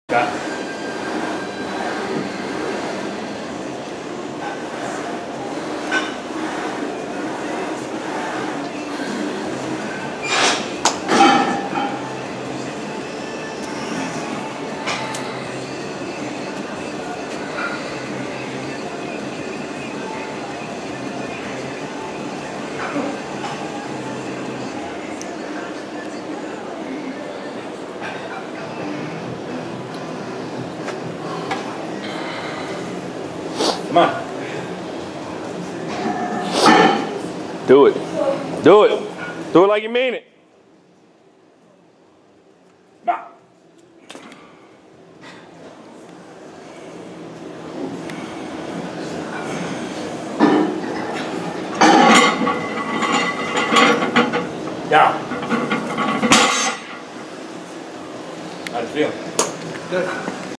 Got it. Come on. Do it. Do it. Do it like you mean it. Come on. Down. How'd it feel? Good.